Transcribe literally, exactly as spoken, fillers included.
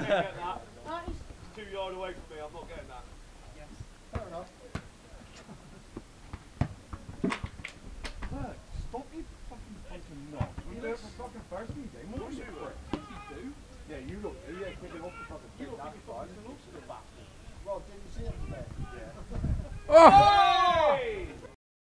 get that. That is two yard away from me. I'm not getting that. Yes. Fair enough. Look, stop you fucking fucking knock. We do it for fucking first game. What do you do? You do? Yeah, you look. Yeah, quickly off the fucking. You look like you're fucking the looks of the bastard. Well, didn't you see it today? Yeah. Oh!